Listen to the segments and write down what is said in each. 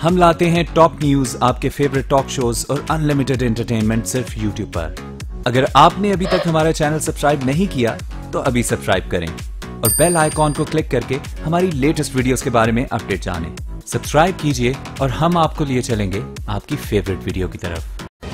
ہم لاتے ہیں ٹاپ نیوز، آپ کے فیوریٹ ٹاک شوز اور انلمیٹڈ انٹرٹینمنٹ صرف یوٹیوب پر۔ اگر آپ نے ابھی تک ہمارا چینل سبسکرائب نہیں کیا تو ابھی سبسکرائب کریں اور بیل آئیکن کو کلک کر کے ہماری لیٹسٹ ویڈیوز کے بارے میں اپڈیٹ جانیں۔ سبسکرائب کیجئے اور ہم آپ کو لیے چلیں گے آپ کی فیوریٹ ویڈیو کی طرف۔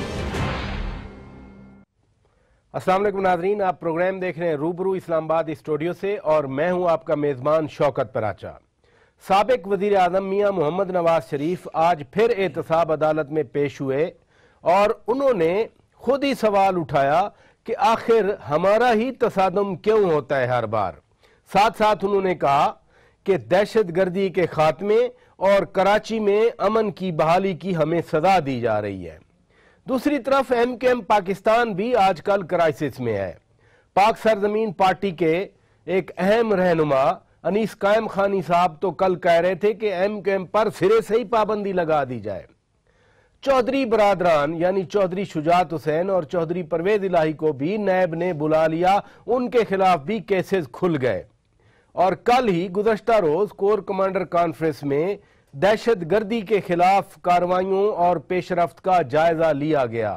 السلام علیکم ناظرین، آپ پروگرام دیکھ رہے ہیں روبرو اسلام آباد اسٹوڈیو سے اور میں ہوں آپ کا میزبان شوکت پراچا۔ سابق وزیر اعظم میاں محمد نواز شریف آج پھر احتساب عدالت میں پیش ہوئے اور انہوں نے خود ہی سوال اٹھایا کہ آخر ہمارا ہی تصادم کیوں ہوتا ہے ہر بار۔ ساتھ ساتھ انہوں نے کہا کہ دہشت گردی کے خاتمے اور کراچی میں امن کی بحالی کی ہمیں سزا دی جا رہی ہے۔ دوسری طرف ایم کیو ایم پاکستان بھی آج کل کرائسس میں ہے۔ پاک سرزمین پارٹی کے ایک اہم رہنما انیس قائم خانی صاحب تو کل کہہ رہے تھے کہ ایم کیو ایم پر سرے سے ہی پابندی لگا دی جائے۔ چودھری برادران یعنی چودھری شجاعت حسین اور چودھری پرویز الہی کو بھی نیب نے بلا لیا، ان کے خلاف بھی کیسز کھل گئے۔ اور کل ہی گزشتہ روز کور کمانڈر کانفرنس میں دہشت گردی کے خلاف کارروائیوں اور پیش رفت کا جائزہ لیا گیا۔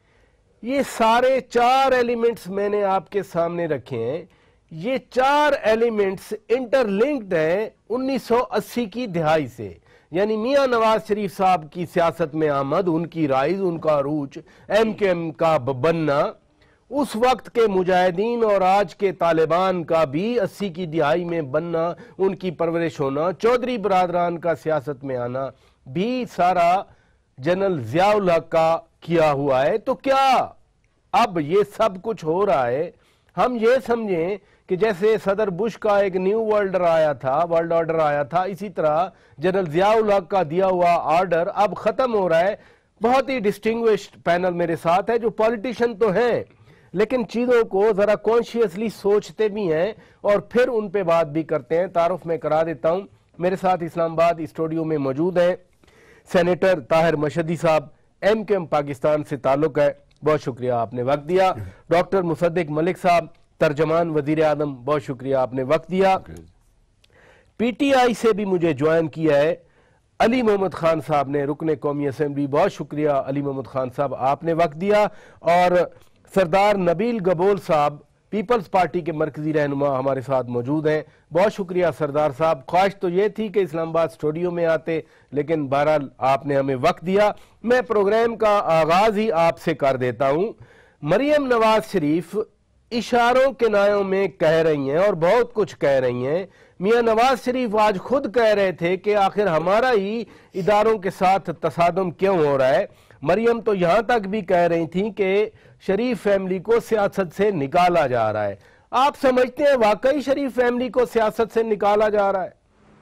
یہ سارے چار ایلیمنٹس میں نے آپ کے سامنے رکھے ہیں۔ یہ چار ایلیمنٹس انٹر لنکڈ ہیں 1980 کی دہائی سے، یعنی میاں نواز شریف صاحب کی سیاست میں آمد، ان کی رائز، ان کا عروج، ایم کیو ایم کا بننا، اس وقت کے مجاہدین اور آج کے طالبان کا بھی 80 کی دہائی میں بننا، ان کی پرورش ہونا، چودھری برادران کا سیاست میں آنا بھی سارا جنرل ضیاء الحق کا کیا ہوا ہے۔ تو کیا اب یہ سب کچھ ہو رہا ہے؟ ہم یہ سمجھیں کہ جیسے صدر بش کا ایک نیو ورلڈ آرڈر آیا تھا، اسی طرح جنرل ضیاء الحق کا دیا ہوا آرڈر اب ختم ہو رہا ہے۔ بہت ہی ڈسٹنگوشڈ پینل میرے ساتھ ہے جو پولیٹیشن تو ہیں لیکن چیزوں کو ذرا کانشیسلی سوچتے بھی ہیں اور پھر ان پہ بات بھی کرتے ہیں۔ تعارف میں کرا دیتا ہوں، میرے ساتھ اسلام آباد اسٹوڈیو میں موجود ہیں سینیٹر طاہر مشہدی صاحب، ایم کیو ایم پاکستان سے تعلق ہے، بہت شکریہ آپ نے وقت دیا۔ ڈاکٹر مصدق ملک صاحب، ترجمان وزیر اعظم، بہت شکریہ آپ نے وقت دیا۔ پی ٹی آئی سے بھی مجھے جوائن کیا ہے علی محمد خان صاحب نے، رکن قومی اسمبلی، بہت شکریہ علی محمد خان صاحب آپ نے وقت دیا۔ اور سردار نبیل گبول صاحب پیپلز پارٹی کے مرکزی رہنما ہمارے ساتھ موجود ہیں، بہت شکریہ سردار صاحب۔ خواہش تو یہ تھی کہ اسلام آباد اسٹوڈیو میں آتے لیکن بہرحال آپ نے ہمیں وقت دیا۔ میں پروگرام کا آغاز ہی آپ سے کر دیتا ہوں۔ مریم نواز شریف اشاروں کنایوں میں کہہ رہی ہیں اور بہت کچھ کہہ رہی ہیں۔ میاں نواز شریف آج خود کہہ رہے تھے کہ آخر ہمارا ہی اداروں کے ساتھ تصادم کیوں ہو رہا ہے۔ مریم تو یہاں تک بھی کہہ رہی تھیں کہ شریف فیملی کو سیاست سے نکالا جا رہا ہے۔ آپ سمجھتے ہیں واقعی شریف فیملی کو سیاست سے نکالا جا رہا ہے؟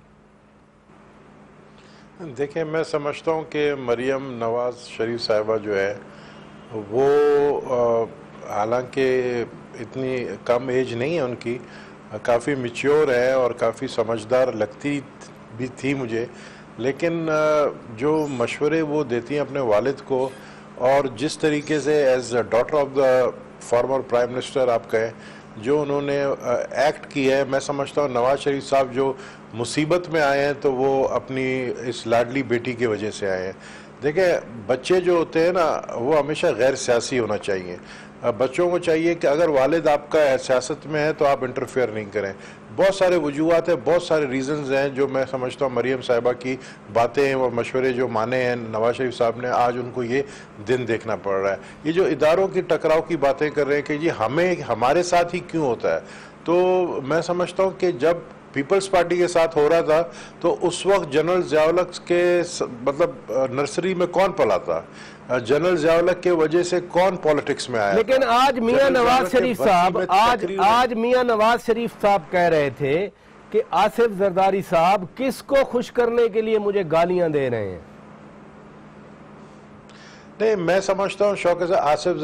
دیکھیں، میں سمجھتا ہوں کہ مریم نواز شریف صاحبہ جو ہے وہ حالانکہ اتنی کم ایج نہیں ہے ان کی، کافی میچیور ہے اور کافی سمجھدار لگتی بھی تھی مجھے، لیکن جو مشورے وہ دیتی ہیں اپنے والد کو اور جس طریقے سے as daughter of the farmer prime minister آپ کہیں جو انہوں نے ایکٹ کیا ہے، میں سمجھتا ہوں نواز شریف صاحب جو مصیبت میں آئے ہیں تو وہ اپنی اس لاڈلی بیٹی کی وجہ سے آئے ہیں۔ دیکھیں، بچے جو ہوتے ہیں نا وہ ہمیشہ غیر سیاسی ہونا چاہیے۔ بچوں کو چاہیے کہ اگر والد آپ کا سیاست میں ہے تو آپ انٹرفیئر نہیں کریں۔ بہت سارے وجوہات ہیں، بہت سارے ریزنز ہیں جو میں سمجھتا ہوں مریم صاحبہ کی باتیں اور مشورے جو مانے ہیں نواز شریف صاحب نے، آج ان کو یہ دن دیکھنا پڑ رہا ہے۔ یہ جو اداروں کی ٹکراؤ کی باتیں کر رہے ہیں کہ جی ہمارے ساتھ ہی کیوں ہوتا ہے، تو میں سمجھتا ہوں کہ جب پیپلز پارٹی کے ساتھ ہو رہا تھا تو اس وقت جنرل ضیاء الحق کے مطلب نرسری میں کون پلا تھا؟ جنرل ضیاء الحق کے وجہ سے کون پالیٹکس میں آیا؟ لیکن آج میاں نواز شریف صاحب آج میاں نواز شریف صاحب کہہ رہے تھے کہ آصف زرداری صاحب کس کو خوش کرنے کے لیے مجھے گالیاں دے رہے ہیں۔ نہیں، میں سمجھتا ہوں شوکت آصف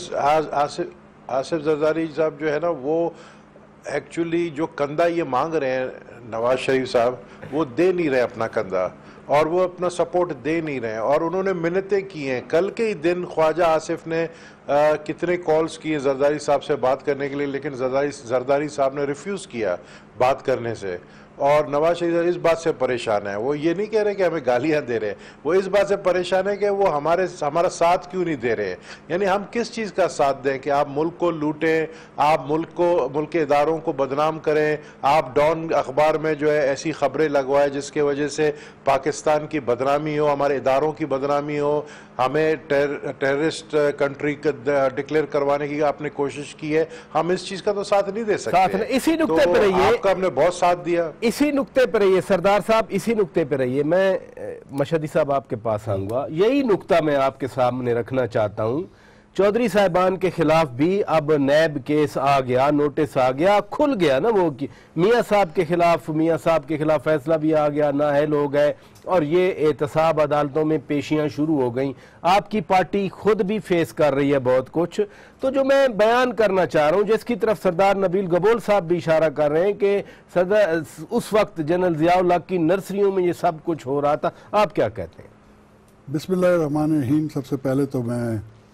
زرداری صاحب جو ہے نا وہ ایکچولی جو کندھا یہ مانگ رہے ہیں نواز شریف صاحب وہ دے نہیں رہے اپنا کندھا، اور وہ اپنا سپورٹ دے نہیں رہے ہیں، اور انہوں نے منتیں کی ہیں۔ کل کے ہی دن خواجہ آصف نے کتنے کالز کیے زرداری صاحب سے بات کرنے کے لیے، لیکن زرداری صاحب نے ریفیوز کیا بات کرنے سے، اور نواز شریف اس بات سے پریشان ہے. وہ یہ نہیں کہہ رہے کہ ہمیں گالیاں دے رہے ہیں, وہ اس بات سے پریشان ہے کہ وہ ہمارا ساتھ کیوں نہیں دے رہے. یعنی ہم کس چیز کا ساتھ دیں کہ آپ ملک کو لوٹیں, آپ ملک کے اداروں کو بدنام کریں, آپ ڈان اخبار میں جو ہے ایسی خبریں لگوائے جس کے وجہ سے پاکستان کی بدنامی ہو, ہمارے اداروں کی بدنامی ہو, ہمیں ٹیررسٹ کنٹری ڈکلیئر کروانے کی آپ نے کوشش کی ہے. ہم اس چیز کا تو ساتھ نہیں دے سکتے. اسی نقطے پہ رہیے, آپ کا ہم نے بہت ساتھ دیا. اسی نقطے پہ رہیے سردار صاحب, اسی نقطے پہ رہیے. میں مشہدی صاحب آپ کے پاس آؤں گا, یہی نقطہ میں آپ کے سامنے رکھنا چاہتا ہوں. چودھری صاحبان کے خلاف بھی اب نیب کیس آ گیا, نوٹس آ گیا, کھل گیا نا وہ. میاں صاحب کے خلاف فیصلہ بھی آ گیا, نااہل ہو گئے, اور یہ احتساب عدالتوں میں پیشیاں شروع ہو گئیں. آپ کی پارٹی خود بھی فیس کر رہی ہے بہت کچھ. تو جو میں بیان کرنا چاہ رہا ہوں, جس کی طرف سردار نبیل گبول صاحب بھی اشارہ کر رہے ہیں کہ اس وقت جنرل ضیاء الحق کی نرسریوں میں یہ سب کچھ ہو رہا تھا, آپ کیا کہتے ہیں؟ بسم اللہ الرحمن الرحیم. سب سے پہلے تو میں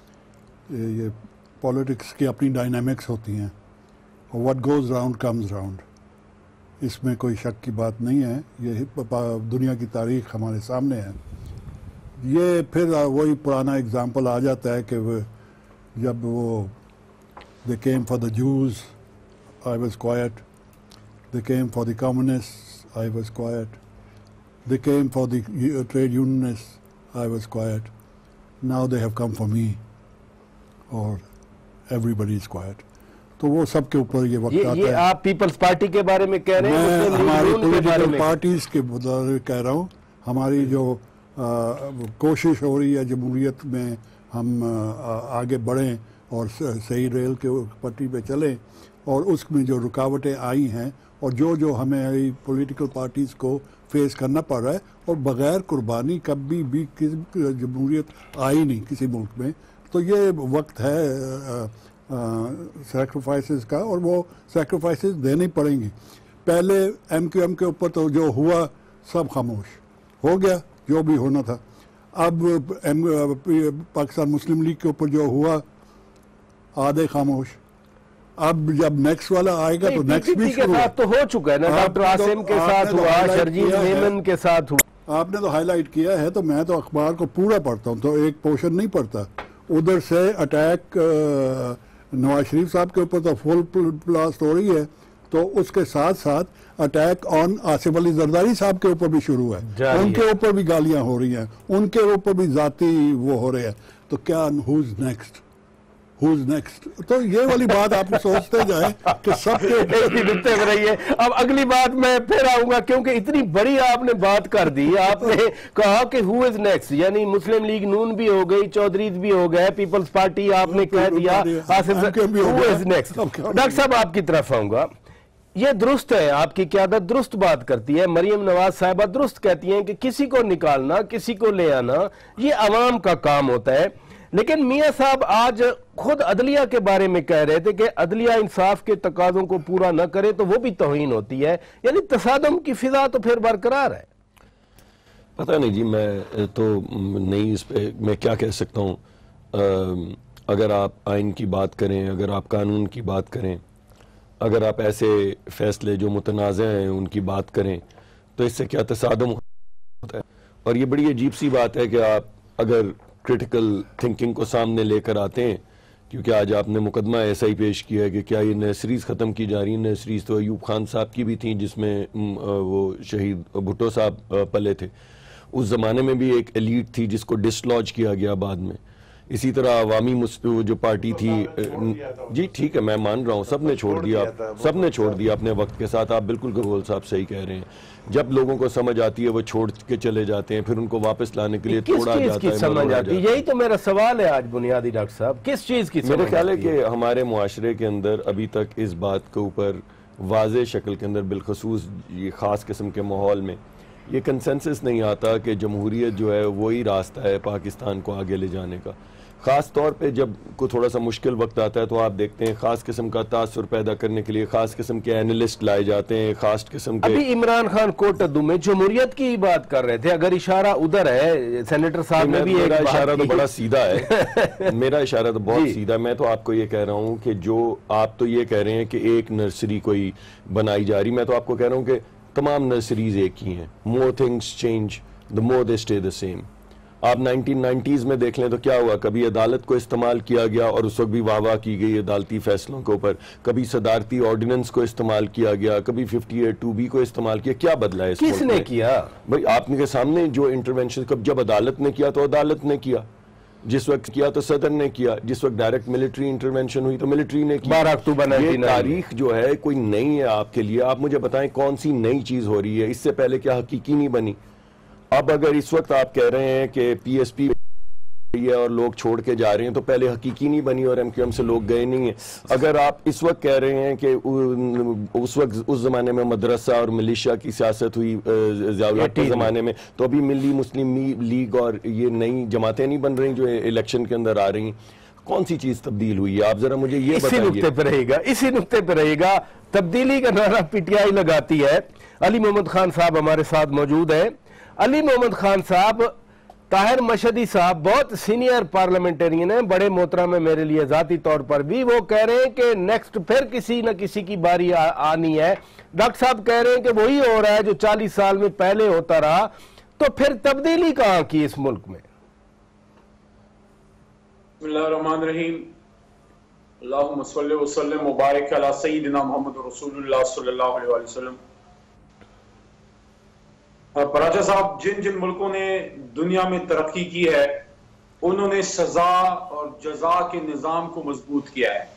یہ پولیٹکس کی اپنی ڈائنامکس ہوتی ہیں, اور what goes round comes round, اس میں کوئی شک کی بات نہیں ہے. یہ دنیا کی تاریخ ہمارے سامنے ہے. یہ پھر وہی پرانا اگزامپل آ جاتا ہے کہ جب وہ they came for the Jews, I was quiet. They came for the communists, I was quiet. They came for the trade unionists, I was quiet. Now they have come for me, اور everybody is quiet. تو وہ سب کے اوپر یہ وقت آتا ہے. یہ آپ پیپلز پارٹی کے بارے میں کہہ رہے ہیں؟ میں ہماری پولیٹیکل پارٹیز کے مطابق کہہ رہا ہوں. ہماری جو کوشش ہو رہی ہے جمہوریت میں ہم آگے بڑھیں اور صحیح ریل کے پٹی پہ چلیں, اور اس میں جو رکاوٹیں آئی ہیں اور جو ہمیں پولیٹیکل پارٹیز کو فیس کرنا پڑ رہا ہے, اور بغیر قربانی کبھی بھی جمہوریت آئی نہیں کسی ملک میں. تو یہ وقت ہے سیکریفائسز کا, اور وہ سیکریفائسز دینی پڑیں گی. پہلے ایم کیو ایم کے اوپر تو جو ہوا سب خاموش ہو گیا, جو بھی ہونا تھا. اب پاکستان مسلم لیگ کے اوپر جو ہوا آدھے خاموش. اب جب نیکسٹ والا آئے گا تو نیکسٹ بھی شروع تو ہو چکا ہے نا, ڈاکٹر عاصم کے ساتھ ہوا, شرجیل میمن کے ساتھ ہوا. آپ نے تو ہائی لائٹ کیا ہے, تو میں تو اخبار کو پورا پڑھتا ہوں, تو ایک پورشن نہیں پڑھتا. ادھر سے اٹیک نواز شریف صاحب کے اوپر تو فل بلاسٹ ہو رہی ہے, تو اس کے ساتھ ساتھ اٹیک آن آصف علی زرداری صاحب کے اوپر بھی شروع ہے. ان کے اوپر بھی گالیاں ہو رہی ہیں, ان کے اوپر بھی ذاتی وہ ہو رہے ہیں. تو کیا who's next? تو یہ والی بات آپ سوچتے جائیں کہ سب کے نکتے میں رہی ہے. اب اگلی بات میں پھر آؤں گا, کیونکہ اتنی بڑی آپ نے بات کر دی. آپ نے کہا کہ who is next, یعنی مسلم لیگ نون بھی ہو گئی, چودھریز بھی ہو گئے, پیپلز پارٹی آپ نے کہہ دیا, who is next. ڈاکٹر صاحب آپ کی طرف آؤں گا. یہ درست ہے, آپ کی قیادت درست بات کرتی ہے, مریم نواز صاحبہ درست کہتی ہیں کہ کسی کو نکالنا, کسی کو لے آنا یہ عوام کا کام ہوتا ہے. لیکن میاں صاحب آج خود عدلیہ کے بارے میں کہہ رہے تھے کہ عدلیہ انصاف کے تقاضوں کو پورا نہ کرے تو وہ بھی توہین ہوتی ہے. یعنی تصادم کی فضا تو پھر برقرار ہے. پتہ نہیں جی, میں تو نہیں اس پہ میں کیا کہہ سکتا ہوں. اگر آپ آئین کی بات کریں, اگر آپ قانون کی بات کریں, اگر آپ ایسے فیصلے جو متنازع ہیں ان کی بات کریں, تو اس سے کیا تصادم ہوتا ہے. اور یہ بڑی عجیب سی بات ہے کہ آپ اگر کرٹیکل تھنکنگ کو سامنے لے کر آتے ہیں, کیونکہ آج آپ نے مقدمہ ایسا ہی پیش کیا ہے کہ کیا یہ نرسریز ختم کی جا رہی ہیں. نرسریز تو ایوب خان صاحب کی بھی تھیں, جس میں وہ شہید بھٹو صاحب پلے تھے. اس زمانے میں بھی ایک ایلیٹ تھی جس کو ڈسلوج کیا گیا بعد میں. اسی طرح عوامی جو پارٹی تھی, جی ٹھیک ہے میں مان رہا ہوں, سب نے چھوڑ دیا اپنے وقت کے ساتھ. آپ بالکل گبول صاحب صحیح کہہ رہے ہیں. جب لوگوں کو سمجھ آتی ہے وہ چھوڑ کے چلے جاتے ہیں, پھر ان کو واپس لانے کے لیے توڑا جاتا ہے, سمجھ آتی ہے. یہی تو میرا سوال ہے آج بنیادی ڈاکٹر صاحب, کس چیز کی میرے خیال ہے کہ ہمارے معاشرے کے اندر ابھی تک اس بات کے اوپر واضح شکل کے اندر, بالخصوص یہ خاص قسم کے ماحول میں, یہ کنسنسس نہیں آتا کہ جمہوریت جو ہے وہی راستہ ہے پاکستان کو آگے لے جانے کا. خاص طور پہ جب کوئی تھوڑا سا مشکل وقت آتا ہے تو آپ دیکھتے ہیں خاص قسم کا تاثر پیدا کرنے کے لیے خاص قسم کے اینالسٹ لائے جاتے ہیں, خاص قسم کے. ابھی عمران خان کوٹدو میں جمہوریت کی بات کر رہے تھے, اگر اشارہ ادھر ہے, سینیٹر صاحب نے بھی میرا اشارہ تو بڑا سیدھا ہے. میرا اشارہ تو بہت سیدھا ہے. میں تو آپ کو یہ کہہ رہا ہوں کہ جو آپ تو یہ کہہ رہے ہیں کہ ایک نرسری کوئی بنائی جا رہی, میں تو آپ کو کہہ رہا ہوں کہ تمام نرسریز ایک ہی ہیں. more things change the more they stay the same. آپ 1990s میں دیکھ لیں تو کیا ہوا, کبھی عدالت کو استعمال کیا گیا اور اس وقت بھی واہ واہ کی گئی عدالتی فیصلوں کے اوپر, کبھی صدارتی آرڈیننس کو استعمال کیا گیا, کبھی 58(2)B کو استعمال کیا. کیا بدلا ہے اس کس نے کیا بھائی؟ آپ کے سامنے جو انٹرونشن جب عدالت نے کیا تو عدالت نے کیا, جس وقت کیا تو صدر نے کیا, جس وقت ڈائریکٹ ملٹری انٹرونشن ہوئی تو ملٹری نے کیا. 12 اکتوبر یہ تاریخ جو ہے کوئی نئی ہے آپ کے لیے. آپ مجھے بتائیں کون سی نئی چیز ہو رہی ہے؟ اس سے پہلے کیا حقیقی نہیں بنی؟ اب اگر اس وقت آپ کہہ رہے ہیں کہ پی ایس پی ہے اور لوگ چھوڑ کے جا رہے ہیں تو پہلے حقیقی نہیں بنی اور ایم سے لوگ گئے نہیں ہیں. اگر آپ اس وقت کہہ رہے ہیں کہ اس وقت اس زمانے میں مدرسہ اور ملیشیا کی سیاست ہوئی ضیاء الحق کے زمانے میں, تو ابھی ملی مسلم لیگ اور یہ نئی جماعتیں نہیں بن رہی جو الیکشن کے اندر آ رہی ہیں. کون سی چیز تبدیل ہوئی ہے؟ آپ ذرا مجھے یہ بتائیے. اسی نقطے پہ رہے گا. تبدیلی کا نعرہ پی ٹی آئی لگاتی ہے. علی محمد خان صاحب ہمارے ساتھ موجود ہیں. علی محمد خان صاحب, طاہر مشہدی صاحب بہت سینئر پارلیمنٹرین ہیں, بڑے محترم ہیں میرے لیے ذاتی طور پر بھی. وہ کہہ رہے ہیں کہ نیکسٹ پھر کسی نہ کسی کی باری آنی ہے. ڈاکٹر صاحب کہہ رہے ہیں کہ وہی ہو رہا ہے جو 40 سال میں پہلے ہوتا رہا. تو پھر تبدیلی کہاں کی اس ملک میں؟ بسم اللہ الرحمن الرحیم. اللہم صلی وسلم وبارک علی سیدنا محمد رسول اللہ صلی اللہ علیہ وسلم. پراچا صاحب, جن جن ملکوں نے دنیا میں ترقی کی ہے انہوں نے سزا اور جزا کے نظام کو مضبوط کیا ہے,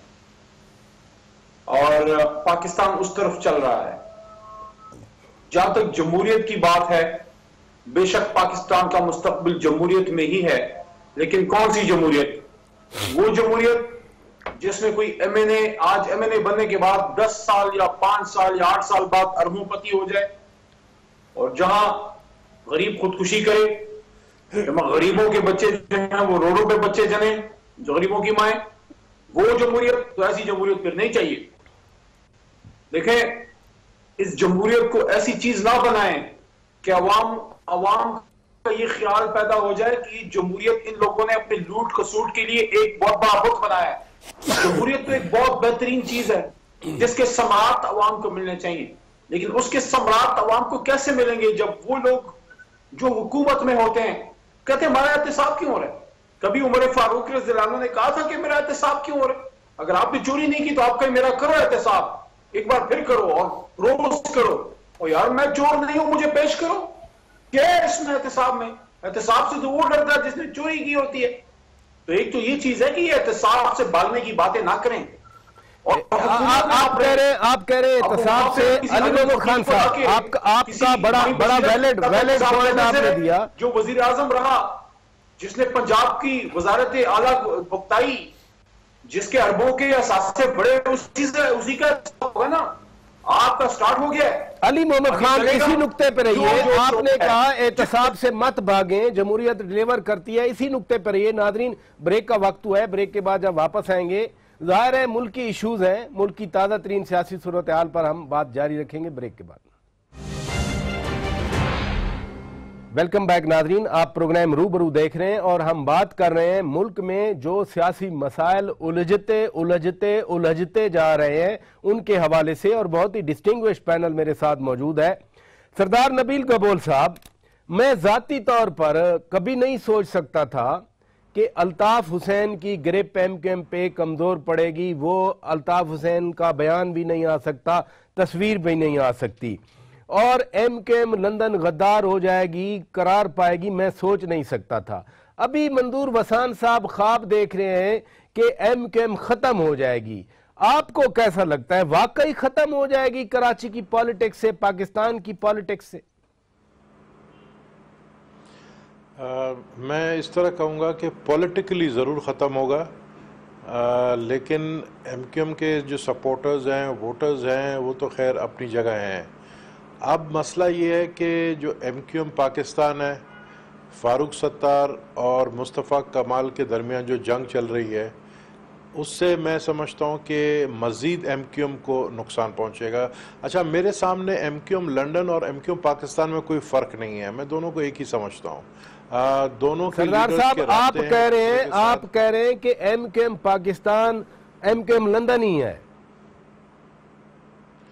اور پاکستان اس طرف چل رہا ہے. جہاں تک جمہوریت کی بات ہے, بے شک پاکستان کا مستقبل جمہوریت میں ہی ہے, لیکن کون سی جمہوریت؟ وہ جمہوریت جس میں کوئی ایم این اے آج ایم این اے بننے کے بعد 10 سال یا 5 سال یا 8 سال بعد اربوں پتی ہو جائے, اور جہاں غریب خودکشی کرے, جہاں غریبوں کے بچے جو ہیں وہ روڈوں پہ بچے جنیں, جو غریبوں کی مائیں, وہ جمہوریت تو ایسی جمہوریت پھر نہیں چاہیے. دیکھیں, اس جمہوریت کو ایسی چیز نہ بنائیں کہ عوام کا یہ خیال پیدا ہو جائے کہ جمہوریت ان لوگوں نے اپنے لوٹ کسوٹ کے لیے ایک بہت بڑا بت بنایا ہے. جمہوریت تو ایک بہت بہترین چیز ہے جس کے ثمرات عوام کو ملنے چاہیے, لیکن اس کے ثمرات عوام کو کیسے ملیں گے جب وہ لوگ جو حکومت میں ہوتے ہیں کہتے ہیں ہمارا احتساب کیوں ہو رہا ہے؟ کبھی عمر فاروق رضی اللہ عنہ نے کہا تھا کہ میرا احتساب کیوں ہو رہا ہے؟ اگر آپ نے چوری نہیں کی تو آپ کہیں میرا کرو احتساب, ایک بار پھر کرو اور روز کرو, اور یار میں چور نہیں ہوں مجھے پیش کرو. کیا ہے اس میں احتساب میں؟ احتساب سے تو وہ ڈرتا ہے جس نے چوری کی ہوتی ہے. تو ایک تو یہ چیز ہے کہ یہ احتساب سے بھاگنے کی باتیں نہ کریں. آپ کہہ رہے احتساب سے. علی محمد خان صاحب, آپ کا بڑا ویلڈ پوائنٹ آپ نے دیا. جو وزیر اعظم رہا, جس نے پنجاب کی وزارت اعلیٰ بختائی, جس کے اربوں کے اثاثے بڑے, اسی کا ہوگا نا. آپ کا سٹارٹ ہو گیا ہے. علی محمد خان, اسی نقطے پہ رہیے. آپ نے کہا احتساب سے مت بھاگیں, جمہوریت ڈیلیور کرتی ہے, اسی نقطے پہ رہیے. ناظرین, بریک کا وقت ہوا ہے. بریک کے بعد جب واپس آئیں گے, ظاہر ہے ملک کی ایشوز ہیں, ملک کی تازہ ترین سیاسی صورتحال پر ہم بات جاری رکھیں گے بریک کے بعد. ویلکم بیک ناظرین, آپ پروگرام روبرو دیکھ رہے ہیں اور ہم بات کر رہے ہیں ملک میں جو سیاسی مسائل الجھتے جا رہے ہیں ان کے حوالے سے, اور بہت ہی ڈسٹنگوش پینل میرے ساتھ موجود ہے. سردار نبیل گبول صاحب, میں ذاتی طور پر کبھی نہیں سوچ سکتا تھا کہ الطاف حسین کی گرپ ایم کیو ایم پہ کمزور پڑے گی. وہ الطاف حسین کا بیان بھی نہیں آ سکتا, تصویر بھی نہیں آ سکتی, اور ایم کیو ایم لندن غدار ہو جائے گی, قرار پائے گی. میں سوچ نہیں سکتا تھا. ابھی منظور وسان صاحب خواب دیکھ رہے ہیں کہ ایم کیو ایم ختم ہو جائے گی. آپ کو کیسا لگتا ہے, واقعی ختم ہو جائے گی کراچی کی پالیٹکس سے, پاکستان کی پالیٹکس سے؟ میں اس طرح کہوں گا کہ پولیٹیکلی ضرور ختم ہوگا, لیکن ایم کیو ایم کے جو سپورٹرز ہیں, ووٹرز ہیں, وہ تو خیر اپنی جگہ ہیں. اب مسئلہ یہ ہے کہ جو ایم کیو ایم پاکستان ہے, فاروق ستار اور مصطفیٰ کمال کے درمیان جو جنگ چل رہی ہے, اس سے میں سمجھتا ہوں کہ مزید ایم کیو ایم کو نقصان پہنچے گا. اچھا, میرے سامنے ایم کیو ایم لنڈن اور ایم کیو ایم پاکستان میں کوئی فرق نہیں ہے, میں دونوں کو ایک ہی سمجھتا ہوں. دونوں کے سردار صاحب, آپ کہہ رہے ہیں کہ M Q M Pakistan M Q M London ہی ہے.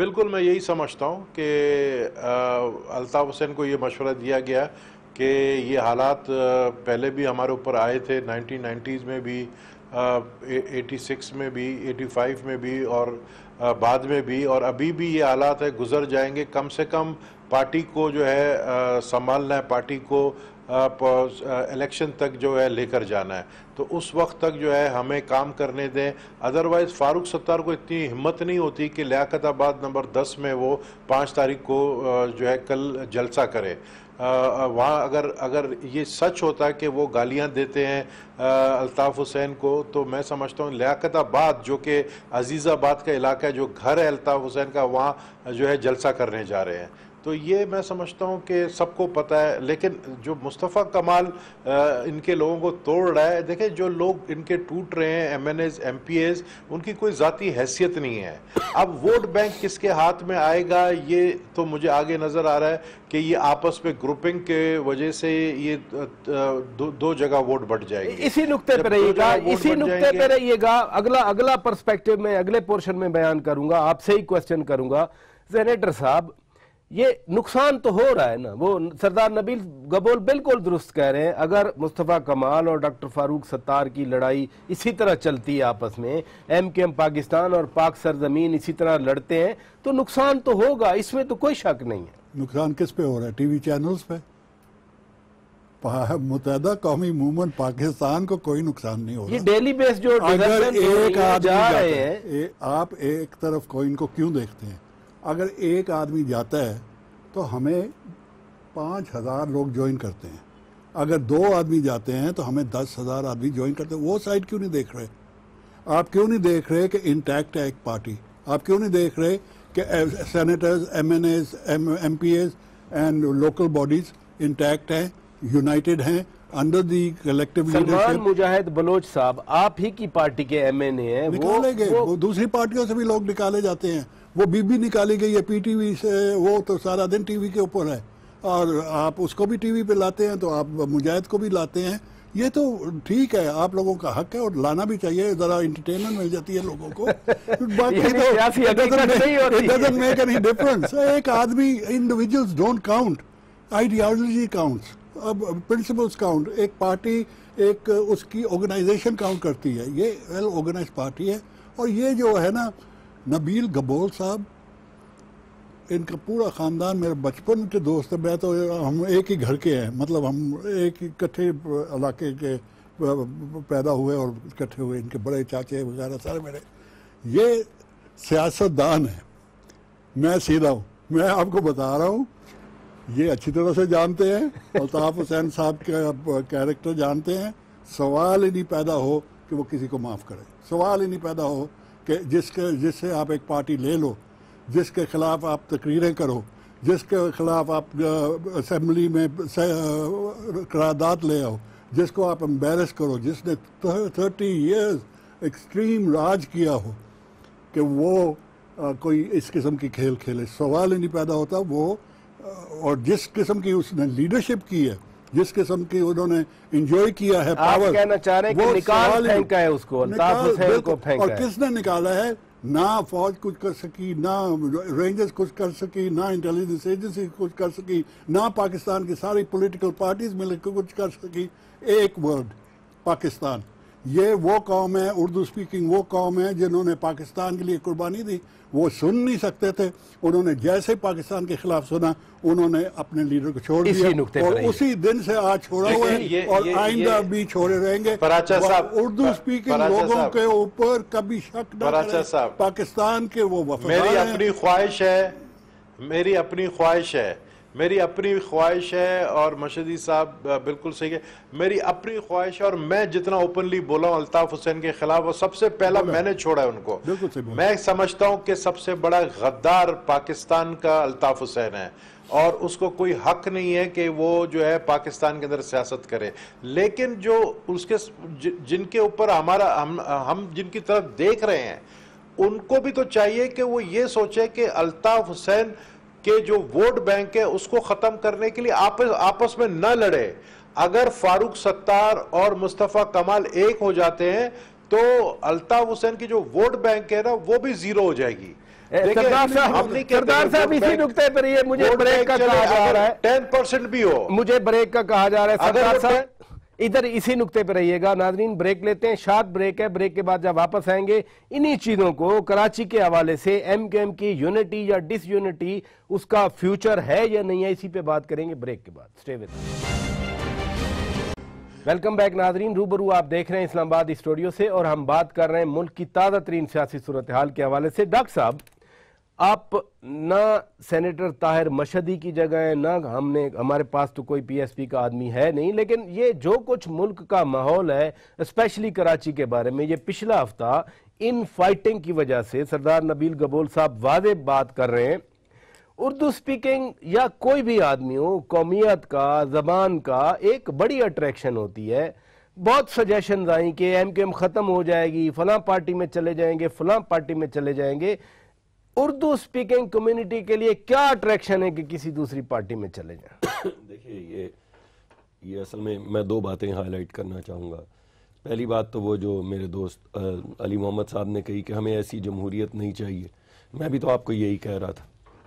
بالکل میں یہی سمجھتا ہوں کہ الطاف حسین کو یہ مشورہ دیا گیا کہ یہ حالات پہلے بھی ہمارے اوپر آئے تھے، 1990s میں بھی، 86 میں بھی، 85 میں بھی، اور بعد میں بھی، اور ابھی بھی یہ حالات ہے، گزر جائیں گے. کم سے کم پارٹی کو جو ہے سنبھالنا ہے، پارٹی کو الیکشن تک جو ہے لے کر جانا ہے. تو اس وقت تک جو ہے ہمیں کام کرنے دیں. ادروائز فاروق ستار کو اتنی ہمت نہیں ہوتی کہ لیاقت آباد نمبر 10 میں وہ 5 تاریخ کو جو ہے کل جلسہ کرے. وہاں اگر یہ سچ ہوتا کہ وہ گالیاں دیتے ہیں الطاف حسین کو، تو میں سمجھتا ہوں لیاقت آباد جو کہ عزیز آباد کا علاقہ ہے، جو گھر ہے الطاف حسین کا، وہاں جو ہے جلسہ کرنے جا رہے ہیں. تو یہ میں سمجھتا ہوں کہ سب کو پتہ ہے. لیکن جو مصطفیٰ کمال ان کے لوگوں کو توڑ رہا ہے، دیکھیں جو لوگ ان کے ٹوٹ رہے ہیں، M N As, M P As, ان کی کوئی ذاتی حیثیت نہیں ہے. اب ووٹ بینک کس کے ہاتھ میں آئے گا، یہ تو مجھے آگے نظر آ رہا ہے کہ یہ آپس میں گروپنگ کے وجہ سے یہ دو جگہ ووٹ بٹ جائے گی. اسی نقطے پہ رہیے گا. اگلا پرسپیکٹو میں اگلے پورشن میں بیان کروں گا، آپ سے ہی کوسچن کروں گا. سینیٹر صاحب، یہ نقصان تو ہو رہا ہے نا. وہ سردار نبیل گبول بالکل درست کہہ رہے ہیں. اگر مصطفیٰ کمال اور ڈاکٹر فاروق ستار کی لڑائی اسی طرح چلتی ہے آپس میں، ایم کیو ایم پاکستان اور پاک سرزمین اسی طرح لڑتے ہیں، تو نقصان تو ہوگا، اس میں تو کوئی شک نہیں ہے. نقصان کس پہ ہو رہا ہے؟ ٹی وی چینلز پہ. متحدہ قومی موومنٹ پاکستان کو کوئی نقصان نہیں ہو رہا. یہ ڈیلی بیس جو اگر ایک آدمی جا رہے ہیں، آپ ایک طرف کوئن کو کیوں دیکھتے ہیں؟ اگر ایک آدمی جاتا ہے تو ہمیں 5000 لوگ جوائن کرتے ہیں. اگر 2 آدمی جاتے ہیں تو ہمیں 10,000 آدمی جوائن کرتے ہیں. وہ سائڈ کیوں نہیں دیکھ رہے؟ آپ کیوں نہیں دیکھ رہے کہ انٹیکٹ ہے ایک پارٹی؟ آپ کیوں نہیں دیکھ رہے کہ senators, M N As, M P As and local bodies intact ہیں، یونائٹڈ ہیں under the collective leadership? Salman Mujahid Baloch sahib آپ ہی کی پارٹی کے ایم این اے ہیں. نکالے گئے، وہ دوسری پارٹیوں سے بھی لوگ نکالے جاتے ہیں. وہ بی بی نکالی گئی ہے پی ٹی وی سے، وہ تو سارا دن ٹی وی کے اوپر ہے، اور آپ اس کو بھی ٹی وی پہ لاتے ہیں، تو آپ مجاہد کو بھی لاتے ہیں. یہ تو ٹھیک ہے، آپ لوگوں کا حق ہے اور لانا بھی چاہیے، ذرا انٹرٹینمنٹ مل جاتی ہے لوگوں کو. It doesn't make any difference. ایک آدمی، individuals don't count, ideology counts, اب پرنسپلز کاؤنٹ. ایک پارٹی، ایک اس کی آرگنائزیشن کاؤنٹ کرتی ہے. یہ ویل آرگنائز پارٹی ہے. اور یہ جو ہے نا نبیل گبول صاحب، ان کا پورا خاندان میرے بچپن کے دوست ہے. میں تو ہم ایک ہی گھر کے ہیں، مطلب ہم ایک ہی اکٹھے علاقے کے پیدا ہوئے اور اکٹھے ہوئے. ان کے بڑے چاچے وغیرہ سارے میرے. یہ سیاست دان ہے، میں سیدھا ہوں. میں آپ کو بتا رہا ہوں، یہ اچھی طرح سے جانتے ہیں. الطاف حسین صاحب کا کیریکٹر جانتے ہیں. سوال ہی نہیں پیدا ہو کہ وہ کسی کو معاف کرے. سوال ہی نہیں پیدا ہو کہ جس سے آپ ایک پارٹی لے لو، جس کے خلاف آپ تقریریں کرو، جس کے خلاف آپ اسمبلی میں قرارداد لے آؤ، جس کو آپ امبیرس کرو، جس نے 30 ایئرز ایکسٹریم راج کیا ہو، کہ وہ کوئی اس قسم کی کھیل کھیلے. سوال ہی نہیں پیدا ہوتا. وہ اور جس قسم کی اس نے لیڈرشپ کی ہے، جس قسم کی انہوں نے انجوائے کیا ہے پاور، آپ کہنا چاہ رہے ہیں کہ نکال پھینکا ہے اس کو، الطاف حسین کو پھینکا ہے. اور کس نے نکالا ہے؟ نہ فوج کچھ کر سکی، نہ رینجرز کچھ کر سکی، نہ انٹیلیجنس ایجنسی کچھ کر سکی، نہ پاکستان کی ساری پولیٹیکل پارٹیز مل کے کچھ کر سکی. ایک ورڈ، پاکستان. یہ وہ قوم ہے، اردو سپیکنگ وہ قوم ہے جنہوں نے پاکستان کے لیے قربانی دی. وہ سن نہیں سکتے تھے. انہوں نے جیسے پاکستان کے خلاف سنا، انہوں نے اپنے لیڈر کو چھوڑ دیا، اور اسی دن سے آج چھوڑا ہوا ہے اور آئندہ بھی چھوڑے رہیں گے. اردو سپیکنگ لوگوں کے اوپر کبھی شک نہ کریں. پاکستان کے وہ وفادار ہیں. میری اپنی خواہش ہے اور مشہدی صاحب بالکل صحیح ہے. میری اپنی خواہش ہے، اور میں جتنا اوپنلی بولا ہوں الطاف حسین کے خلاف، وہ سب سے پہلا میں نے چھوڑا ہے ان کو. میں سمجھتا ہوں کہ سب سے بڑا غدار پاکستان کا الطاف حسین ہے، اور اس کو کوئی حق نہیں ہے کہ وہ جو ہے پاکستان کے اندر سیاست کرے. لیکن جو اس کے جن کے اوپر ہم جن کی طرف دیکھ رہے ہیں، ان کو بھی تو چاہیے کہ وہ یہ سوچے کہ الطاف حسین کہ جو ووٹ بینک ہے اس کو ختم کرنے کے لیے آپس میں نہ لڑے. اگر فاروق ستار اور مصطفیٰ کمال ایک ہو جاتے ہیں تو الطاف حسین کی جو ووٹ بینک ہے نا، وہ بھی زیرو ہو جائے گی. سردار صاحب اسی نقطے پر یہ مجھے بریک کا کہا جا رہا ہے 10% بھی ہو، مجھے بریک کا کہا جا رہا ہے سردار صاحب ادھر اسی نقطے پہ رہیے گا. ناظرین بریک لیتے ہیں, شارٹ بریک ہے. بریک کے بعد جب واپس آئیں گے انہی چیزوں کو کراچی کے حوالے سے ایم کیو ایم کی یونٹی یا ڈس یونٹی اس کا فیوچر ہے یا نہیں ہے, اسی پہ بات کریں گے بریک کے بعد. اسٹے ود ویلکم بیک ناظرین, روبرو آپ دیکھ رہے ہیں اسلام آباد اسٹوڈیو سے, اور ہم بات کر رہے ہیں ملک کی تازہ ترین سیاسی صورتحال کے حوالے سے. ڈاکٹر صاحب آپ نہ سینیٹر طاہر مشہدی کی جگہ ہیں, نہ ہمارے پاس تو کوئی پی ایس پی کا آدمی ہے نہیں, لیکن یہ جو کچھ ملک کا ماحول ہے اسپیشلی کراچی کے بارے میں, یہ پچھلا ہفتہ ان فائٹنگ کی وجہ سے سردار نبیل گبول صاحب واضح بات کر رہے ہیں, اردو سپیکنگ یا کوئی بھی آدمی ہو, قومیت کا, زبان کا ایک بڑی اٹریکشن ہوتی ہے. بہت سجیشنز آئیں کہ ایم کیو ایم ختم ہو جائے گی, فلاں پارٹی میں چلے جائیں گے, فلاں پارٹی میں چلے جائیں گے. اردو سپیکنگ کمیونٹی کے لیے کیا اٹریکشن ہے کہ کسی دوسری پارٹی میں چلے جائیں؟ دیکھیے یہ اصل میں دو باتیں ہائی لائٹ کرنا چاہوں گا. پہلی بات تو وہ جو میرے دوست علی محمد صاحب نے کہی کہ ہمیں ایسی جمہوریت نہیں چاہیے, میں بھی تو آپ کو یہی کہہ رہا تھا.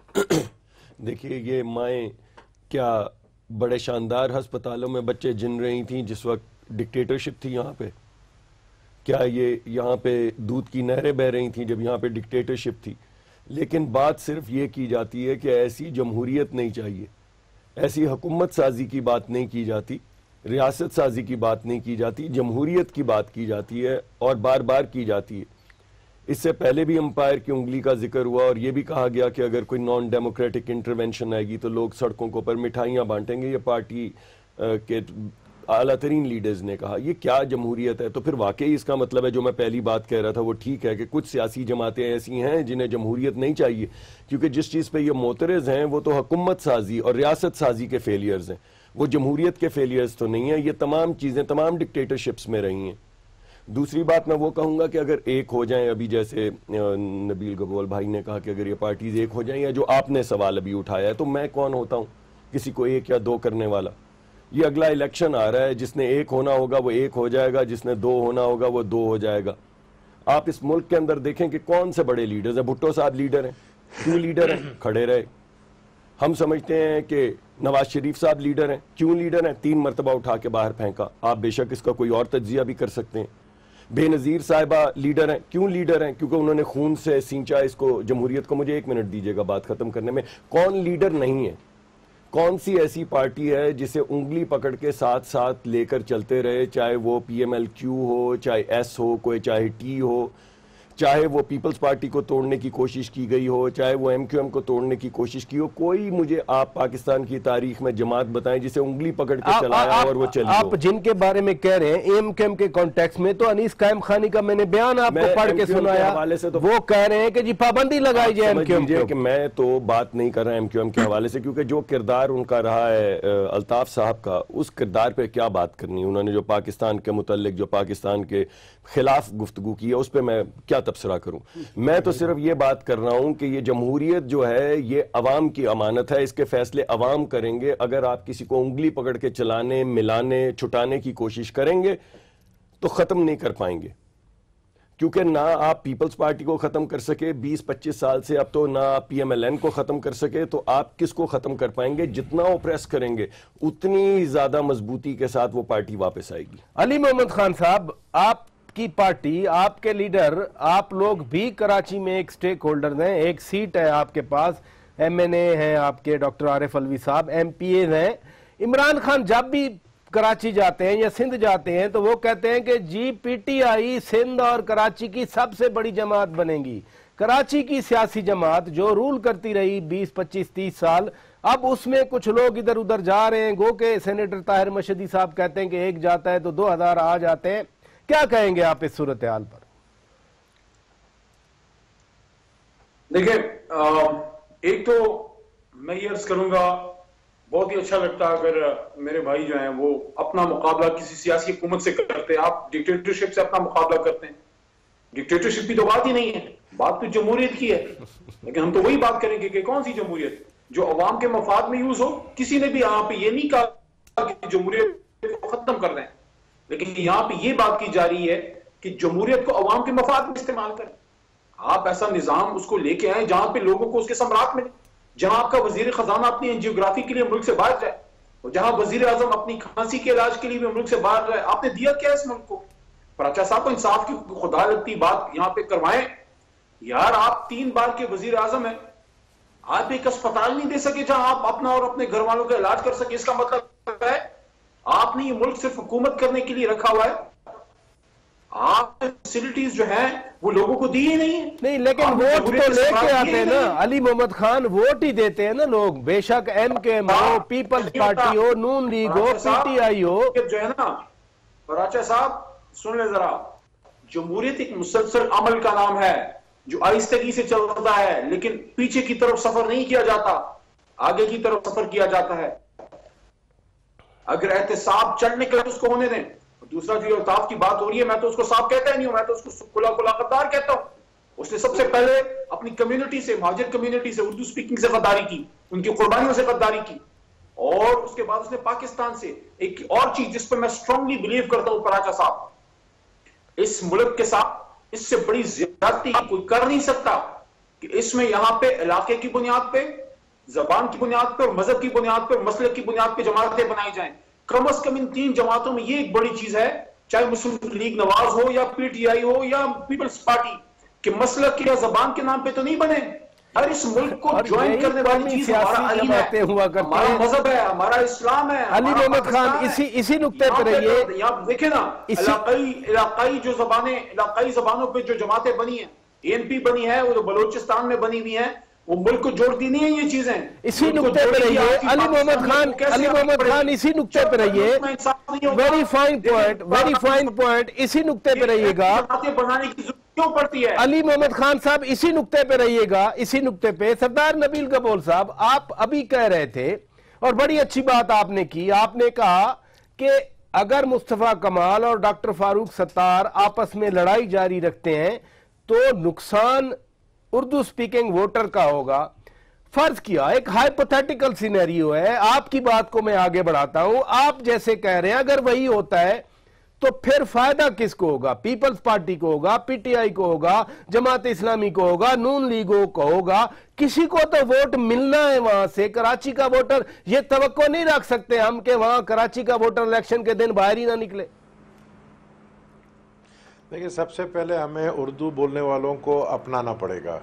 دیکھیے یہ مائیں کیا بڑے شاندار ہسپتالوں میں بچے جن رہی تھیں جس وقت ڈکٹیٹرشپ تھی یہاں پہ؟ کیا یہ یہاں پہ دودھ کی نہریں بہ رہی تھیں جب یہاں پہ ڈکٹیٹرشپ تھی؟ لیکن بات صرف یہ کی جاتی ہے کہ ایسی جمہوریت نہیں چاہیے, ایسی حکومت سازی کی بات نہیں کی جاتی, ریاست سازی کی بات نہیں کی جاتی, جمہوریت کی بات کی جاتی ہے اور بار بار کی جاتی ہے. اس سے پہلے بھی امپائر کی انگلی کا ذکر ہوا اور یہ بھی کہا گیا کہ اگر کوئی نان ڈیموکریٹک انٹرونشن آئے گی تو لوگ سڑکوں کے اوپر مٹھائیاں بانٹیں گے. یہ پارٹی کے اعلیٰ ترین لیڈرز نے کہا. یہ کیا جمہوریت ہے؟ تو پھر واقعی اس کا مطلب ہے جو میں پہلی بات کہہ رہا تھا وہ ٹھیک ہے کہ کچھ سیاسی جماعتیں ایسی ہیں جنہیں جمہوریت نہیں چاہیے, کیونکہ جس چیز پہ یہ معترض ہیں وہ تو حکومت سازی اور ریاست سازی کے فیلیئرز ہیں, وہ جمہوریت کے فیلیئرز تو نہیں ہیں. یہ تمام چیزیں تمام ڈکٹیٹرشپس میں رہی ہیں. دوسری بات میں وہ کہوں گا کہ اگر ایک ہو جائیں, ابھی جیسے نبیل گبول بھائی نے کہا کہ اگر یہ پارٹیز ایک ہو جائیں, یا جو آپ نے سوال ابھی اٹھایا ہے, تو میں کون ہوتا ہوں کسی کو ایک یا دو کرنے والا؟ یہ اگلا الیکشن آ رہا ہے, جس نے ایک ہونا ہوگا وہ ایک ہو جائے گا, جس نے دو ہونا ہوگا وہ دو ہو جائے گا. آپ اس ملک کے اندر دیکھیں کہ کون سے بڑے لیڈرز ہیں. بھٹو صاحب لیڈر ہیں, کیوں لیڈر ہیں؟ کھڑے رہے. ہم سمجھتے ہیں کہ نواز شریف صاحب لیڈر ہیں, کیوں لیڈر ہیں؟ 3 مرتبہ اٹھا کے باہر پھینکا. آپ بے شک اس کا کوئی اور تجزیہ بھی کر سکتے ہیں. بے نظیر صاحبہ لیڈر ہیں, کیوں لیڈر ہیں؟ کیونکہ انہوں نے خون سے سینچا اس کو, جمہوریت کو. مجھے 1 منٹ دیجیے گا بات ختم کرنے میں. کون لیڈر نہیں ہے؟ کون سی ایسی پارٹی ہے جسے انگلی پکڑ کے ساتھ ساتھ لے کر چلتے رہے, چاہے وہ پی ایم ایل کیو ہو, چاہے ایس ہو, کوئی چاہے ٹی ہو, چاہے وہ پیپلز پارٹی کو توڑنے کی کوشش کی گئی ہو, چاہے وہ ایم کیو ایم کو توڑنے کی کوشش کی ہو. کوئی مجھے آپ پاکستان کی تاریخ میں جماعت بتائیں جسے انگلی پکڑ کے چلایا اور وہ چلی ہو. آپ جن کے بارے میں کہہ رہے ہیں ایم کیو ایم کے کانٹیکس میں, تو انیس قائم خانی کا میں نے بیان آپ کو پڑھ کے سنایا, وہ کہہ رہے ہیں کہ جی پابندی لگائی جائے ایم کیو ایم کی. کہ میں تو بات نہیں کر رہا ایم کیو ایم کے حوالے سے, کیونکہ جو کردار ان کا رہا ہے الطاف صاحب کا, اس کردار پہ کیا بات کرنی. انہوں نے جو پاکستان کے متعلق, جو پاکستان کے خلاف گفتگو کی ہے, اس پہ میں کیا تبصرہ کروں. میں تو صرف یہ بات کر رہا ہوں کہ یہ جمہوریت جو ہے یہ عوام کی امانت ہے, اس کے فیصلے عوام کریں گے. اگر آپ کسی کو انگلی پکڑ کے چلانے, ملانے, چھٹانے کی کوشش کریں گے تو ختم نہیں کر پائیں گے, کیونکہ نہ آپ پیپلز پارٹی کو ختم کر سکے 20-25 سال سے, اب تو نہ آپ پی ایم ایل این کو ختم کر سکے, تو آپ کس کو ختم کر پائیں گے؟ جتنا اوپریس کریں گے اتنی زیادہ مضبوطی کے ساتھ وہ پارٹی واپس آئے گی. علی محمد خان صاحب, آپ کی پارٹی, آپ کے لیڈر, آپ لوگ بھی کراچی میں ایک سٹیک ہولڈرز ہیں, ایک سیٹ ہے آپ کے پاس, ایم این اے ہیں آپ کے ڈاکٹر عارف الوی صاحب, ایم پی ایز ہیں. عمران خان جب بھی کراچی جاتے ہیں یا سندھ جاتے ہیں تو وہ کہتے ہیں کہ جی پی ٹی آئی سندھ اور کراچی کی سب سے بڑی جماعت بنے گی. کراچی کی سیاسی جماعت جو رول کرتی رہی 20-25-30 سال, اب اس میں کچھ لوگ ادھر ادھر جا رہے ہیں. گو کہ سینیٹر طاہر مشہدی صاحب کہتے ہیں کہ ایک جاتا ہے تو 2000 آ جاتے ہیں. کیا کہیں گے آپ اس صورتحال پر؟ دیکھیں, ایک تو میں یہ عرض کروں گا, بہت ہی اچھا لگتا اگر میرے بھائی جو ہیں وہ اپنا مقابلہ کسی سیاسی حکومت سے کرتے. آپ ڈکٹیٹرشپ سے اپنا مقابلہ کرتے ہیں, ڈکٹیٹرشپ کی تو بات ہی نہیں ہے, بات تو جمہوریت کی ہے. لیکن ہم تو وہی بات کریں گے کہ کون سی جمہوریت جو عوام کے مفاد میں یوز ہو. کسی نے بھی یہاں پہ یہ نہیں کہا کہ جمہوریت کو ختم کر دیں, لیکن یہاں پہ یہ بات کی جا رہی ہے کہ جمہوریت کو عوام کے مفاد میں استعمال کریں. آپ ایسا نظام اس کو لے کے آئیں جہاں پہ لوگوں کو اس کے ثمرات ملے، جہاں آپ کا وزیر خزانہ اپنی انجیوگرافی کے لیے ملک سے باہر جائے، اور جہاں وزیر اعظم اپنی کھانسی کے علاج کے لیے بھی ملک سے باہر جائے. آپ نے دیا کیا اس ملک کو؟ پراچا صاحب کو انصاف کی خدا لگتی بات یہاں پہ کروائیں. یار آپ 3 بار کے وزیر اعظم ہیں، آپ ایک اسپتال نہیں دے سکے جہاں آپ اپنا اور اپنے گھر والوں کا علاج کر سکے. اس کا مطلب ہے آپ نے یہ ملک صرف حکومت کرنے کے لیے رکھا ہوا ہے، آپ فیسلٹیز جو ہیں وہ لوگوں کو دی ہی نہیں. لیکن ووٹ تو لے کے آتے ہیں نا علی محمد خان، ووٹ ہی دیتے ہیں نا لوگ، بے شک ایم کے ایم ہو، پیپلز پارٹی ہو، نون لیگ ہو، پی ٹی آئی ہو. جو ہے نا پراچا صاحب سن لے ذرا، جمہوریت ایک مسلسل عمل کا نام ہے جو آہستگی سے چلتا ہے، لیکن پیچھے کی طرف سفر نہیں کیا جاتا، آگے کی طرف سفر کیا جاتا ہے. اگر احتساب چل نکلے تو اس کو ہونے دیں. دوسرا جو الطاف کی بات ہو رہی ہے، میں تو اس کو صاف کہتا ہی نہیں ہوں، میں تو اس کو کھلا کھلا غدار کہتا ہوں. اس نے سب سے پہلے اپنی کمیونٹی سے، مہاجر کمیونٹی سے، اردو سپیکنگ سے غداری کی، ان کی قربانیوں سے غداری کی، اور اس کے بعد اس نے پاکستان سے. ایک اور چیز جس پر میں اسٹرانگلی بلیو کرتا ہوں پراچا صاحب، اس ملک کے ساتھ اس سے بڑی زیادتی کوئی کر نہیں سکتا کہ اس میں یہاں پہ علاقے کی بنیاد پہ، زبان کی بنیاد پہ اور مذہب کی بنیاد پہ اور مسلک کی بنیاد پہ جماعتیں بنائی جائیں. کم از کم ان 3 جماعتوں میں یہ ایک بڑی چیز ہے، چاہے مسلم لیگ نواز ہو یا پی ٹی آئی ہو یا پیپلز پارٹی، کہ مسلک یا زبان کے نام پہ تو نہیں بنے. ہر اس ملک کو جوائن کرنے والی چیز ہمارا علم ہے، ہمارا مذہب ہے، ہمارا اسلام ہے. علی محمد خان اسی نقطے پہ رہیے. یہاں دیکھیں نا، علاقائی جو زبانیں، علاقائی زبانوں پہ جو جماعتیں بنی ہیں، این پی بنی ہے، وہ بلوچستان میں بنی ہوئی ہیں، وہ ملک کو جوڑتی نہیں ہیں یہ چیزیں. اسی نقطے پہ رہیے علی محمد خان اسی نقطے پہ رہیے. ویری فائن پوائنٹ اسی نقطے پہ رہیے گا بنانے کی ضرورت کیوں پڑتی ہے. علی محمد خان صاحب اسی نقطے پہ رہیے گا، اسی نقطے پہ. سردار نبیل گبول صاحب، آپ ابھی کہہ رہے تھے اور بڑی اچھی بات آپ نے کی، آپ نے کہا کہ اگر مصطفیٰ کمال اور ڈاکٹر فاروق ستار آپس میں لڑائی جاری رکھتے ہیں تو نقصان اردو سپیکنگ ووٹر کا ہوگا. فرض کیا ایک ہائپوتھیٹیکل سینیریو ہے، آپ کی بات کو میں آگے بڑھاتا ہوں. آپ جیسے کہہ رہے ہیں اگر وہی ہوتا ہے تو پھر فائدہ کس کو ہوگا؟ پیپلز پارٹی کو ہوگا، پی ٹی آئی کو ہوگا، جماعت اسلامی کو ہوگا، نون لیگوں کو ہوگا. کسی کو تو ووٹ ملنا ہے وہاں سے. کراچی کا ووٹر یہ توقع نہیں رکھ سکتے ہم کہ وہاں کراچی کا ووٹر الیکشن کے دن باہر ہی نہ نکلے. دیکھیں، سب سے پہلے ہمیں اردو بولنے والوں کو اپنانا پڑے گا.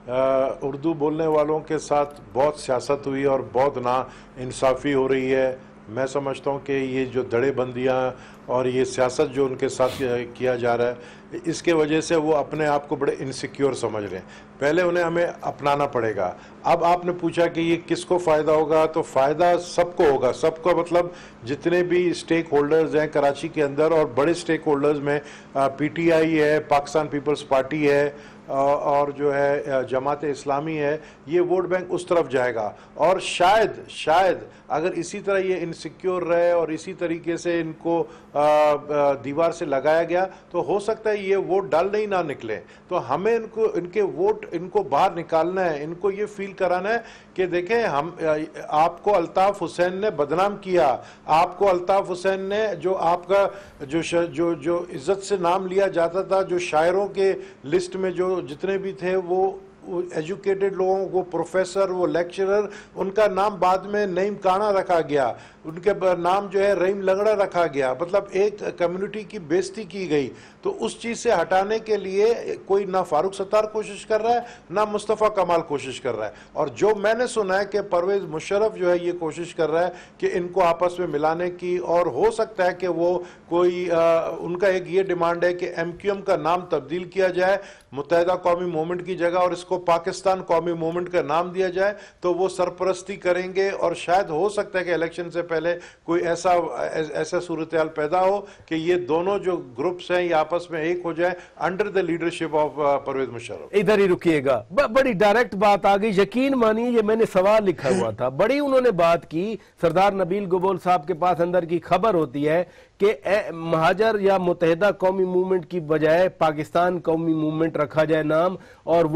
اردو بولنے والوں کے ساتھ بہت سیاست ہوئی اور بہت نا انصافی ہو رہی ہے. میں سمجھتا ہوں کہ یہ جو دڑے بندیاں اور یہ سیاست جو ان کے ساتھ کیا جا رہا ہے، اس کے وجہ سے وہ اپنے آپ کو بڑے انسیکیور سمجھ رہے ہیں. پہلے انہیں ہمیں اپنانا پڑے گا. اب آپ نے پوچھا کہ یہ کس کو فائدہ ہوگا، تو فائدہ سب کو ہوگا. سب کو مطلب جتنے بھی سٹیک ہولڈرز ہیں کراچی کے اندر، اور بڑے سٹیک ہولڈرز میں پی ٹی آئی ہے، پاکستان پیپلز پارٹی ہے، اور جو ہے جماعت اسلامی ہے، یہ ووٹ بینک اس طرف جائے گا. اور شاید اگر اسی طرح یہ انسیکیور رہے اور اسی طریقے سے ان کو دیوار سے لگایا گیا تو ہو سکتا ہے یہ ووٹ ڈالنے ہی نہ نکلے. تو ہمیں ان کے ووٹ ان کو باہر نکالنا ہے، ان کو یہ فیل کرانا ہے کہ دیکھیں آپ کو الطاف حسین نے بدنام کیا، آپ کو الطاف حسین نے جو آپ کا جو عزت سے نام لیا جاتا تھا، جو شاعروں کے لسٹ میں جو جتنے بھی تھے وہ ایجوکیٹڈ لوگوں کو، پروفیسر، وہ لیکچرر، ان کا نام بعد میں نعیم کانا رکھا گیا، ان کے نام جو ہے رحیم لنگڑا رکھا گیا. مطلب ایک کمیونٹی کی بےزتی کی گئی. تو اس چیز سے ہٹانے کے لیے کوئی نہ فاروق ستار کوشش کر رہا ہے، نہ مصطفیٰ کمال کوشش کر رہا ہے. اور جو میں نے سنا ہے کہ پرویز مشرف جو ہے یہ کوشش کر رہا ہے کہ ان کو آپس میں ملانے کی، اور ہو سکتا ہے کہ وہ کوئی ان کا ایک یہ ڈیمانڈ ہے کہ ایم کیو ایم کا نام تبدیل کیا جائے متحدہ قومی موومنٹ کی جگہ، اور اس کو پاکستان قومی موومنٹ کا نام دیا جائے. تو وہ سرپرستی کریں گے، اور شاید ہو سکتا ہے کہ الیکشن سے پہلے کوئی ایسا صورتحال پیدا ہو کہ یہ دونوں جو گروپس ہیں یہ آپس میں ایک ہو جائیں under the leadership of Pervez Musharraf. ادھر ہی رکیے گا، بڑی ڈائریکٹ بات آ گئی. یقین مانی یہ میں نے سوال لکھا ہوا تھا، بڑی انہوں نے بات کی. سردار نبیل گبول صاحب کے پاس اندر کی خبر ہوتی ہے کہ مہاجر یا متحدہ قومی موومنٹ کی بجائے پاکستان قومی موومنٹ رکھا جائے نام، اور وہ متحدہ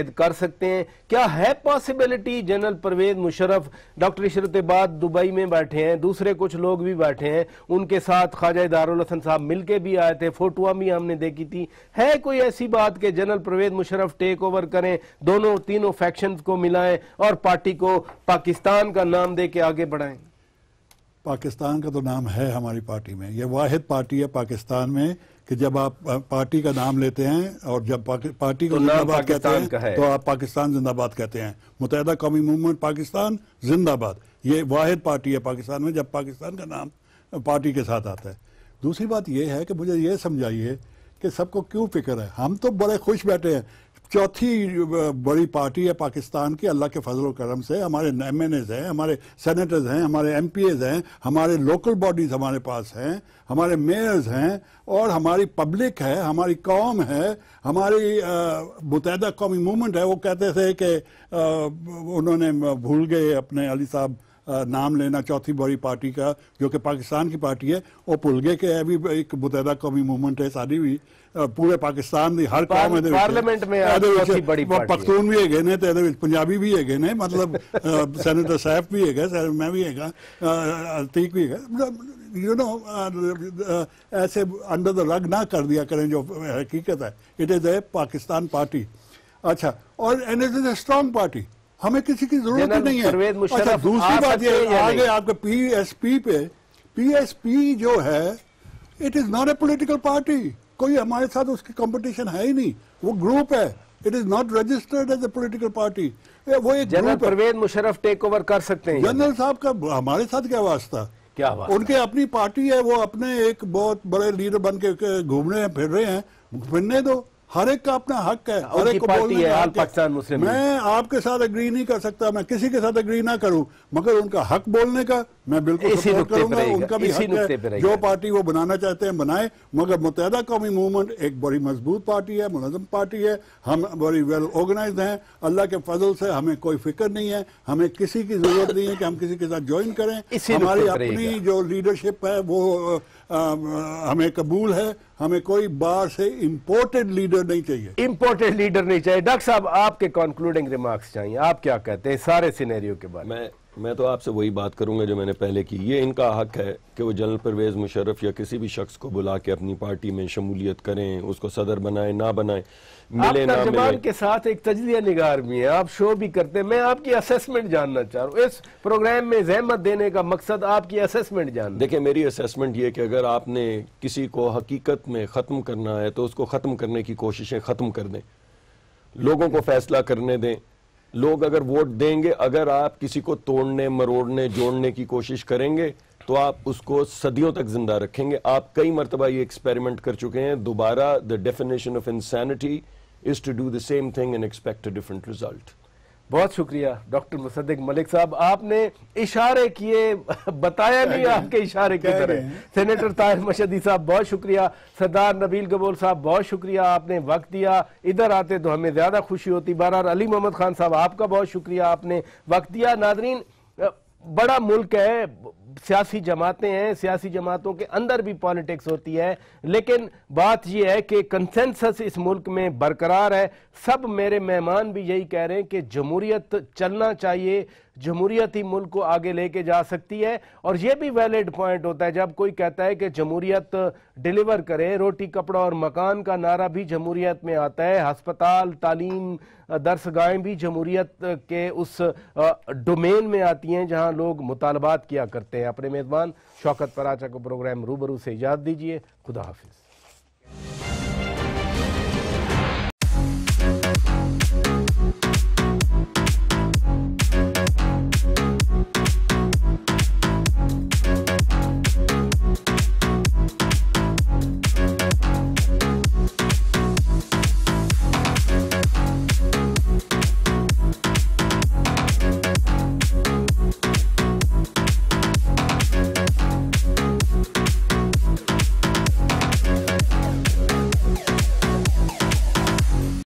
واحد کر سکتے ہیں؟ کیا ہے possibility general Pervez Musharraf doctor Ishrat Ibad Dubai میں بیٹھے ہیں، دوسرے کچھ لوگ بھی بیٹھے ہیں، ان کے ساتھ خواجہ دارالحسن صاحب مل کے بھی آئے تھے، فوٹوਆਂ بھی ہم نے دیکھی تھی، ہے کوئی ایسی بات کہ general Pervez Musharraf take over کریں، دونوں تینوں فیکشنز کو ملائیں اور پارٹی کو پاکستان کا نام دے کے آگے بڑھائیں؟ پاکستان کا تو نام ہے ہماری پارٹی میں، یہ واحد پارٹی ہے پاکستان میں کہ جب آپ پارٹی کا نام لیتے ہیں اور جب پارٹی کو زندہ باد کہتے ہیں تو آپ پاکستان زندہ باد کہتے ہیں، متحدہ قومی موومنٹ پاکستان زندہ باد، یہ واحد پارٹی ہے پاکستان میں جب پاکستان کا نام پارٹی کے ساتھ آتا ہے۔ دوسری بات یہ ہے کہ مجھے یہ سمجھائیے کہ سب کو کیوں فکر ہے؟ ہم تو بڑے خوش بیٹھے ہیں، چوتھی بڑی پارٹی ہے پاکستان کی اللہ کے فضل و کرم سے، ہمارے ایم این ایز ہیں، ہمارے سینیٹرز ہیں، ہمارے ایم پی ایز ہیں، ہمارے لوکل باڈیز ہمارے پاس ہیں، ہمارے میئرز ہیں، اور ہماری پبلک ہے، ہماری قوم ہے، ہماری متحدہ قومی موومنٹ ہے۔ وہ کہتے تھے کہ انہوں نے بھول گئے اپنے علی صاحب نام لینا چوتھی بڑی پارٹی کا جو کہ پاکستان کی پارٹی ہے، وہ بھول گئے کہ ابھی ایک متحدہ قومی موومنٹ ہے ساری بھی پورے پاکستان دی ہر قوم ہے، پارلیمنٹ میں چوتھی بڑی پارٹی ہے، پختون بھی ہے نے تے پنجابی بھی ہے نے، مطلب سینیٹر سیف بھی ہے، میں بھی ہے، عتیق بھی ہے، یو نو ایسے انڈر دا رگ نہ کر دیا کریں جو حقیقت ہے۔ It is a Pakistan party, اچھا، اور it is a strong party, ہمیں کسی کی ضرورت ہی نہیں ہے۔ اچھا، دوسری بات یہ آگے آپ کے پی ایس پی پہ، پی ایس پی جو ہے it is not a political party, کوئی ہمارے ساتھ اس کی کمپٹیشن ہے ہی نہیں، وہ گروپ ہے، it is not registered as a political party, وہ ایک جنرل گروپ ہے۔ پرویز مشرف ٹیک اوور کر سکتے ہیں؟ جنرل صاحب کا ہمارے ساتھ کیا واسطہ؟ کیا واسطہ؟ ان کے اپنی پارٹی ہے، وہ اپنے ایک بہت بڑے لیڈر بن کے گھوم رہے ہیں، پھر رہے ہیں، پھرنے دو، ہر ایک کا اپنا حق ہے، ہر ایک کو بولنے کا حق ہے۔ میں آپ کے ساتھ اگری نہیں کر سکتا، میں کسی کے ساتھ اگری نہ کروں، مگر ان کا حق بولنے کا میں بالکل سپورٹ کروں گا، ان کا بھی حق ہے، جو پارٹی وہ بنانا چاہتے ہیں بنائیں، مگر متحدہ قومی موومنٹ ایک بڑی مضبوط پارٹی ہے، منظم پارٹی ہے، ہم بڑی ویل آرگنائزڈ ہیں، اللہ کے فضل سے ہمیں کوئی فکر نہیں ہے، ہمیں کسی کی ضرورت نہیں ہے کہ ہم کسی کے ساتھ جوائن کریں، ہماری اپنی جو لیڈرشپ ہے وہ ہمیں قبول ہے، ہمیں کوئی باہر سے امپورٹڈ لیڈر نہیں چاہیے، امپورٹڈ لیڈر نہیں چاہیے۔ ڈاکٹر صاحب آپ کے کنکلوڈنگ ریمارکس چاہیے، آپ کیا کہتے ہیں سارے سینیریو کے بارے میں؟ میں تو آپ سے وہی بات کروں گا جو میں نے پہلے کی، یہ ان کا حق ہے کہ وہ جنرل پرویز مشرف یا کسی بھی شخص کو بلا کے اپنی پارٹی میں شمولیت کریں، اس کو صدر بنائیں نہ بنائیں، ملے نہ آپ ملے۔ ترجمان کے ساتھ ایک تجزیہ نگار بھی ہیں، آپ شو بھی کرتے ہیں، میں آپ کی اسیسمنٹ جاننا چاہ رہا ہوں، اس پروگرام میں زحمت دینے کا مقصد آپ کی اسیسمنٹ جاننا۔ دیکھیں میری اسیسمنٹ یہ کہ اگر آپ نے کسی کو حقیقت میں ختم کرنا ہے تو اس کو ختم کرنے کی کوششیں ختم کر دیں، لوگوں کو فیصلہ کرنے دیں، لوگ اگر ووٹ دیں گے، اگر آپ کسی کو توڑنے مروڑنے جوڑنے کی کوشش کریں گے تو آپ اس کو صدیوں تک زندہ رکھیں گے۔ آپ کئی مرتبہ یہ ایکسپیریمنٹ کر چکے ہیں، دوبارہ the definition of insanity is to do the same thing and expect a different result۔ بہت شکریہ ڈاکٹر مصدق ملک صاحب، آپ نے اشارے کیے، بتایا نہیں آپ کے اشارے کی طرح۔ سینیٹر طاہر مشہدی صاحب بہت شکریہ، سردار نبیل گبول صاحب بہت شکریہ، آپ نے وقت دیا، ادھر آتے تو ہمیں زیادہ خوشی ہوتی۔ بہرحال علی محمد خان صاحب آپ کا بہت شکریہ، آپ نے وقت دیا۔ ناظرین، بڑا ملک ہے، سیاسی جماعتیں ہیں، سیاسی جماعتوں کے اندر بھی پالیٹکس ہوتی ہے، لیکن بات یہ ہے کہ کنسنسس اس ملک میں برقرار ہے۔ سب میرے مہمان بھی یہی کہہ رہے ہیں کہ جمہوریت چلنا چاہیے، جمہوریت ہی ملک کو آگے لے کے جا سکتی ہے، اور یہ بھی ویلڈ پوائنٹ ہوتا ہے جب کوئی کہتا ہے کہ جمہوریت ڈیلیور کرے، روٹی کپڑا اور مکان کا نعرہ بھی جمہوریت میں آتا ہے، ہسپتال، تعلیم، درسگاہیں بھی جمہوریت کے اس ڈومین میں آتی ہیں جہاں لوگ مطالبات کیا کرتے ہیں۔ اپنے میزبان شوکت پراچا کو پروگرام روبرو سے اجازت دیجیے، خدا حافظ۔